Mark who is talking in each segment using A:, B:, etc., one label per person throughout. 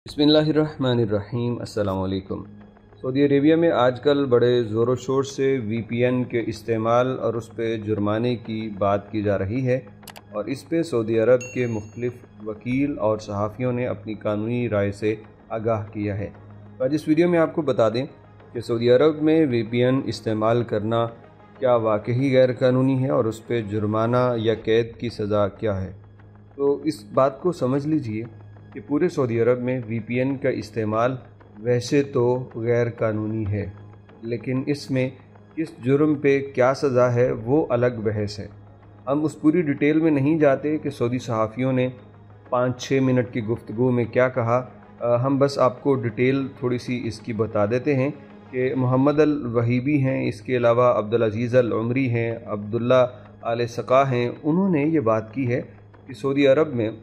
A: बिस्मिल्लाहिर्रहमानिर्रहीम। अस्सलाम वालेकुम। सऊदी अरेबिया में आजकल बड़े ज़ोर शोर से VPN के इस्तेमाल और उस पर जुर्माने की बात की जा रही है, और इस पे सऊदी अरब के मुख्तलिफ़ वकील और सहाफ़ियों ने अपनी कानूनी राय से आगाह किया है। तो आज इस वीडियो में आपको बता दें कि सऊदी अरब में VPN इस्तेमाल करना क्या वाकई गैर कानूनी है और उस पर जुर्माना या कैद की सज़ा क्या है। तो इस बात को समझ लीजिए कि पूरे सऊदी अरब में VPN का इस्तेमाल वैसे तो गैर कानूनी है, लेकिन इसमें किस जुर्म पे क्या सज़ा है वो अलग बहस है। हम उस पूरी डिटेल में नहीं जाते कि सऊदी सहाफ़ियों ने 5-6 मिनट की गुफ्तगू में क्या कहा। हम बस आपको डिटेल थोड़ी सी इसकी बता देते हैं कि मोहम्मद अल वहीबी हैं, इसके अलावा अब्दुल अज़ीज़ अल उमरी हैं, अब्दुल्ला आल सक़ा हैं। उन्होंने ये बात की है कि सऊदी अरब में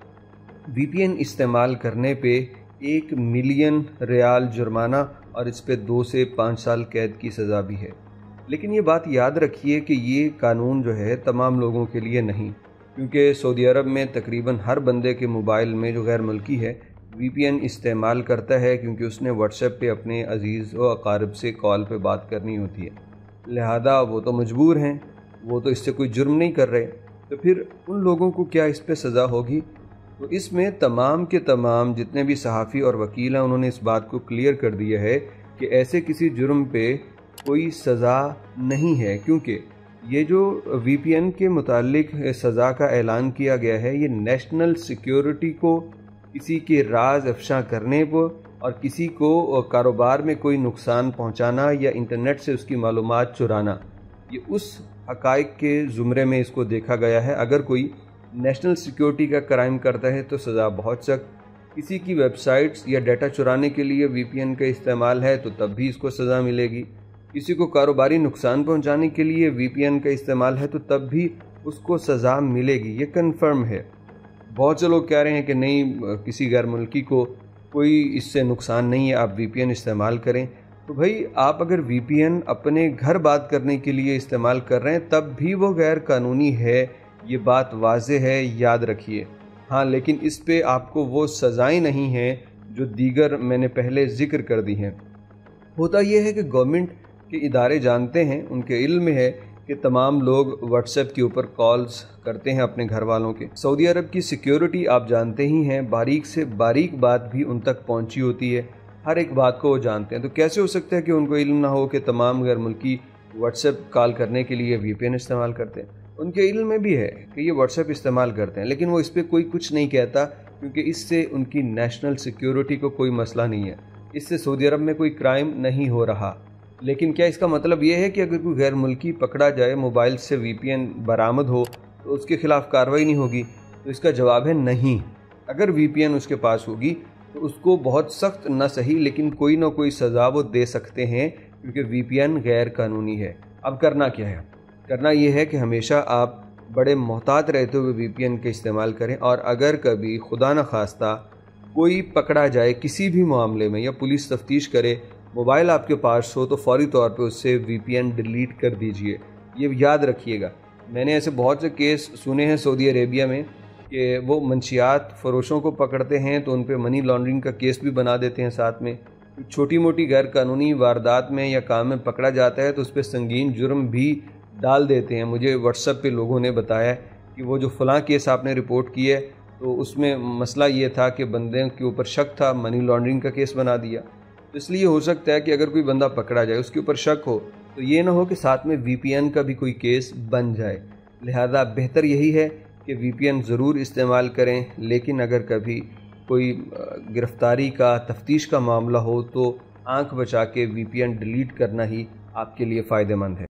A: VPN इस्तेमाल करने पे 1 मिलियन रियाल जुर्माना और इस पे 2 से 5 साल कैद की सज़ा भी है। लेकिन ये बात याद रखिए कि ये कानून जो है तमाम लोगों के लिए नहीं, क्योंकि सऊदी अरब में तकरीबन हर बंदे के मोबाइल में जो गैर मुल्की है VPN इस्तेमाल करता है, क्योंकि उसने व्हाट्सएप पे अपने अजीज़ व अकारिब से कॉल पे बात करनी होती है। लिहाजा वो तो मजबूर हैं, वो तो इससे कोई जुर्म नहीं कर रहे, तो फिर उन लोगों को क्या इस पर सज़ा होगी। तो इसमें तमाम के तमाम जितने भी सहाफ़ी और वकील हैं उन्होंने इस बात को क्लियर कर दिया है कि ऐसे किसी जुर्म पे कोई सज़ा नहीं है, क्योंकि ये जो VPN के मुतालिक सज़ा का ऐलान किया गया है ये नेशनल सिक्योरिटी को, किसी के राज अफशा करने पर और किसी को कारोबार में कोई नुकसान पहुँचाना या इंटरनेट से उसकी मालूमात चुराना, ये उस हक़ाइक़ के ज़ुमरे में इसको देखा गया है। अगर कोई नेशनल सिक्योरिटी का क्राइम करता है तो सज़ा बहुत सख्त, किसी की वेबसाइट्स या डाटा चुराने के लिए VPN का इस्तेमाल है तो तब भी इसको सज़ा मिलेगी, किसी को कारोबारी नुकसान पहुंचाने के लिए VPN का इस्तेमाल है तो तब भी उसको सज़ा मिलेगी, ये कन्फर्म है। बहुत से लोग कह रहे हैं कि नहीं, किसी गैर मुल्की को कोई इससे नुकसान नहीं है, आप VPN इस्तेमाल करें। तो भाई आप अगर VPN अपने घर बात करने के लिए इस्तेमाल कर रहे हैं तब भी वो गैर कानूनी है, ये बात वाज़ेह है, याद रखिए। हाँ, लेकिन इस पे आपको वो सज़ाएं नहीं हैं जो दीगर मैंने पहले ज़िक्र कर दी हैं। होता यह है कि गवर्नमेंट के इदारे जानते हैं, उनके इल्म में है कि तमाम लोग व्हाट्सएप के ऊपर कॉल्स करते हैं अपने घर वालों के। सऊदी अरब की सिक्योरिटी आप जानते ही हैं, बारीक से बारीक बात भी उन तक पहुँची होती है, हर एक बात को वो जानते हैं। तो कैसे हो सकता है कि उनको इल्म ना हो कि तमाम गैर मुल्की व्हाट्सएप कॉल करने के लिए VPN इस्तेमाल करते हैं। उनके इल्म में भी है कि ये व्हाट्सएप इस्तेमाल करते हैं, लेकिन वो इस पर कोई कुछ नहीं कहता, क्योंकि इससे उनकी नेशनल सिक्योरिटी को कोई मसला नहीं है, इससे सऊदी अरब में कोई क्राइम नहीं हो रहा। लेकिन क्या इसका मतलब ये है कि अगर कोई गैर मुल्की पकड़ा जाए, मोबाइल से VPN बरामद हो, तो उसके ख़िलाफ़ कार्रवाई नहीं होगी? तो इसका जवाब है नहीं। अगर VPN उसके पास होगी तो उसको बहुत सख्त न सही लेकिन कोई ना कोई सज़ा वो दे सकते हैं, क्योंकि VPN गैर कानूनी है। अब करना क्या है? करना ये है कि हमेशा आप बड़े मोहतात रहते हुए VPN का इस्तेमाल करें, और अगर कभी खुदा न खास्ता कोई पकड़ा जाए किसी भी मामले में या पुलिस तफ्तीश करे, मोबाइल आपके पास हो, तो फौरी तौर पे उससे VPN डिलीट कर दीजिए। ये याद रखिएगा। मैंने ऐसे बहुत से केस सुने हैं सऊदी अरेबिया में कि वो मंशियात फ़रोशों को पकड़ते हैं तो उन पर मनी लॉन्ड्रिंग का केस भी बना देते हैं साथ में। छोटी मोटी गैर कानूनी वारदात में या काम में पकड़ा जाता है तो उस पर संगीन जुर्म भी डाल देते हैं। मुझे व्हाट्सएप पे लोगों ने बताया कि वो जो फ़लाँ केस आपने रिपोर्ट की है तो उसमें मसला ये था कि बंदे के ऊपर शक था, मनी लॉन्ड्रिंग का केस बना दिया। तो इसलिए हो सकता है कि अगर कोई बंदा पकड़ा जाए, उसके ऊपर शक हो, तो ये ना हो कि साथ में VPN का भी कोई केस बन जाए। लिहाजा बेहतर यही है कि VPN ज़रूर इस्तेमाल करें, लेकिन अगर कभी कोई गिरफ़्तारी का, तफ्तीश का मामला हो तो आँख बचा के VPN डिलीट करना ही आपके लिए फ़ायदेमंद है।